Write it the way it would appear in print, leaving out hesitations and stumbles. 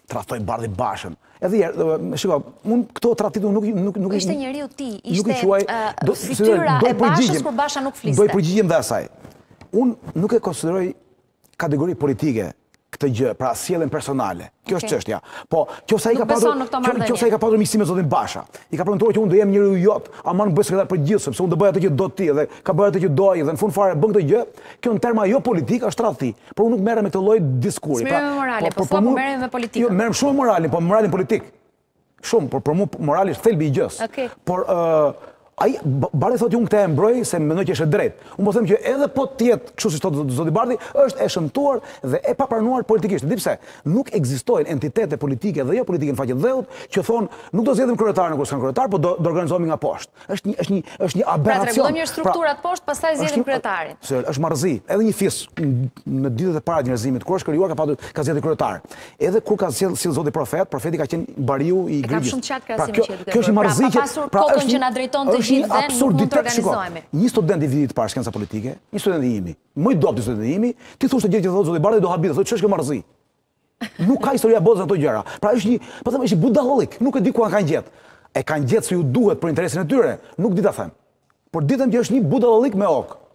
tradhtoi Bardhi Bashën. Edhe shiko, unë këto tradhtitur nuk ishte njeriu ti, ishte fytyra e Bashës kur Basha nuk fliste. Do i përgjigjem dhe asaj. Unë nuk e konsideroj kategori politike këtë gjë, pra sjelljen personale. Kjo është çështja. Po, qofsa i ka pasur miqësi me zotin Basha, i ka premtuar që unë do jem njeriu i jot, ama nuk bëj sekretar përgjithshëm, se unë do bëj atë që do ti dhe ka bërë atë që do ai dhe në fund fare bën këtë gjë, kjo në terma jo politik është tradhti. Por unë nuk merrem me këtë lloj diskursi. Merrem me morale, po merrem me politikën. Jo, merrem shumë me moralin, po moralin politik. Shumë, por për mua morali është thelbi i gjës. Por Bardhi thotë unë këtë e mbroj se mendoj që është e drejtë. Unë po them që edhe po tjetë kështu siç thotë zoti Bardhi, është e shëmtuar dhe e papranuar politikisht. Di pse? Nuk ekzistojnë entitete politike dhe jo politike në faqe dheut që thonë nuk do zgjedhim kryetarin kur s'kan kryetar, po do organizohemi nga poshtë. Është një aberacion. Pra rregullojmë strukturat poshtë, pastaj zgjedhim kryetarin. Është marrëzi. Edhe një fis në ditët e para të njerëzimit kur është krijuar ka zgjedhur kryetar. Edhe kur ka sill zoti profeti ka qenë bariu i Grigjës. Kjo është marrëzi që na drejton të një absurditet. Një student i vitit parë shkenca politike, një student i imi, më i dobët student i imi, ti thosh të gjë që thotë zoti Bardhi do habitet, thotë ç'është kjo marrëzi. Nuk ka historia botës ato gjëra. Pra është një, po them, është budallik, nuk e di ku kanë gjetë. E kanë gjetë se ju duhet për interesin e tyre, nuk di ta them. Por ditëm që është një budallik me ok.